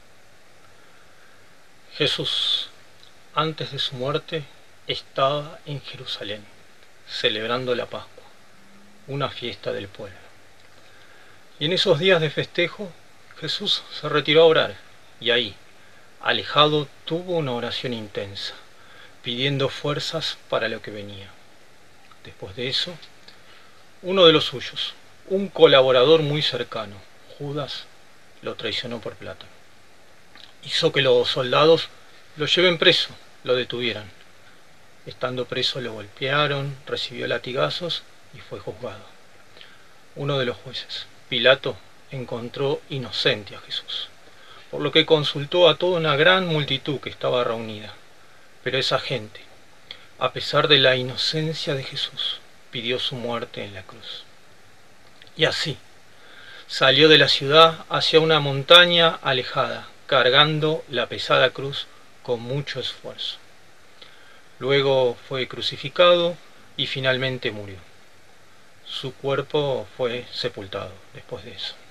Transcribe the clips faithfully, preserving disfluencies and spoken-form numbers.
Jesús, antes de su muerte, estaba en Jerusalén, celebrando la Pascua, una fiesta del pueblo. Y en esos días de festejo, Jesús se retiró a orar, y ahí, alejado, tuvo una oración intensa, pidiendo fuerzas para lo que venía. Después de eso, uno de los suyos, un colaborador muy cercano, Judas, lo traicionó por plata. Hizo que los soldados lo lleven preso, lo detuvieran. Estando preso lo golpearon, recibió latigazos y fue juzgado. Uno de los jueces, Pilato, encontró inocente a Jesús, por lo que consultó a toda una gran multitud que estaba reunida. Pero esa gente, a pesar de la inocencia de Jesús, pidió su muerte en la cruz. Y así, salió de la ciudad hacia una montaña alejada, cargando la pesada cruz con mucho esfuerzo. Luego fue crucificado y finalmente murió. Su cuerpo fue sepultado después de eso.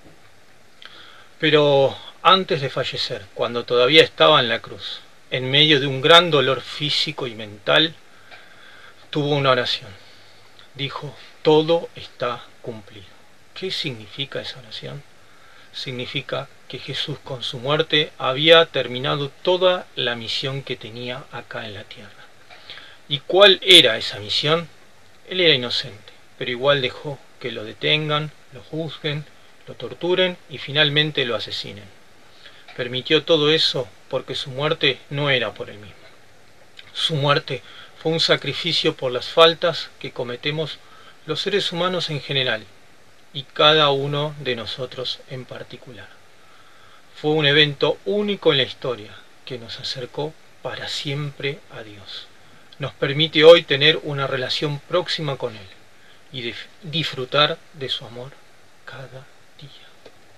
Pero antes de fallecer, cuando todavía estaba en la cruz, en medio de un gran dolor físico y mental, tuvo una oración. Dijo: todo está cumplido. ¿Qué significa esa oración? Significa que Jesús con su muerte había terminado toda la misión que tenía acá en la tierra. ¿Y cuál era esa misión? Él era inocente, pero igual dejó que lo detengan, lo juzguen, lo torturen y finalmente lo asesinen. Permitió todo eso porque su muerte no era por él mismo. Su muerte fue un sacrificio por las faltas que cometemos los seres humanos en general y cada uno de nosotros en particular. Fue un evento único en la historia que nos acercó para siempre a Dios. Nos permite hoy tener una relación próxima con Él y de disfrutar de su amor cada día.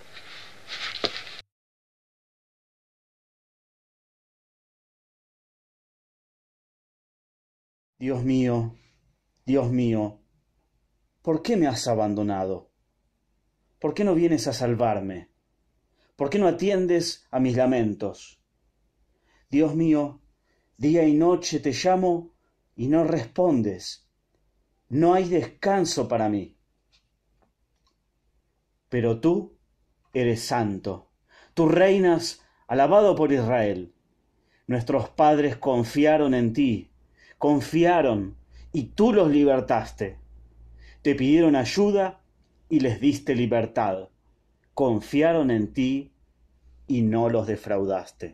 Dios mío, Dios mío, ¿por qué me has abandonado? ¿Por qué no vienes a salvarme? ¿Por qué no atiendes a mis lamentos? Dios mío, día y noche te llamo y no respondes. No hay descanso para mí. Pero tú eres santo. Tú reinas, alabado por Israel. Nuestros padres confiaron en ti, confiaron y tú los libertaste. Te pidieron ayuda y les diste libertad. Confiaron en ti y no los defraudaste.